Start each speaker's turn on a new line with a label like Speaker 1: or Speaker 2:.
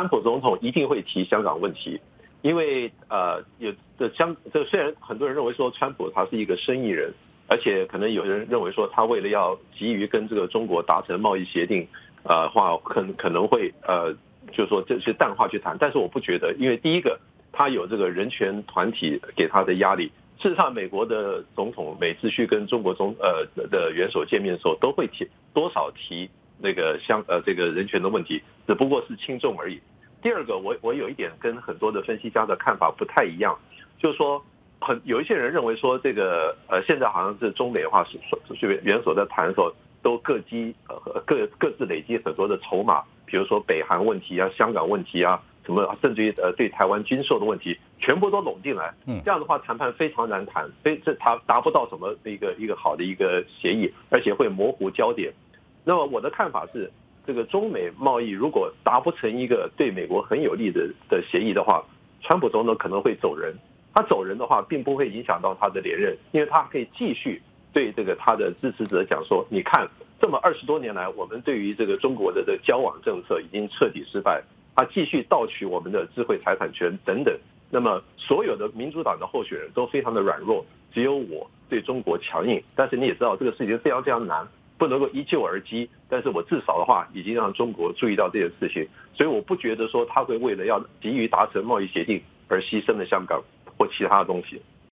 Speaker 1: 川普总统一定会提香港问题，因为虽然很多人认为说川普他是一个生意人，而且可能有人认为说他为了要急于跟这个中国达成贸易协定，话可能会就是说这些淡化去谈，但是我不觉得，因为第一个他有这个人权团体给他的压力。事实上，美国的总统每次去跟中国的元首见面的时候，都会多少提那个这个人权的问题，只不过是轻重而已。第二个，我有一点跟很多的分析家的看法不太一样，就是说有一些人认为说这个现在好像是中美的话是元首在谈的时候都各自累积很多的筹码，比如说北韩问题啊、香港问题啊。什么甚至于对台湾军售的问题，全部都拢进来，这样的话谈判非常难谈，这他达不到什么一个好的一个协议，而且会模糊焦点。那么我的看法是，这个中美贸易如果达不成一个对美国很有利的协议的话，川普总统可能会走人。他走人的话，并不会影响到他的连任，因为他可以继续对这个他的支持者讲说，你看这么20多年来，我们对于这个中国的交往政策已经彻底失败。他继续盗取我们的智慧财产权等等，那么所有的民主党的候选人都非常的软弱，只有我对中国强硬。但是你也知道这个事情非常非常难，不能够一蹴而就。但是我至少的话已经让中国注意到这件事情，所以我不觉得说他会为了要急于达成贸易协定而牺牲了香港或其他的东西。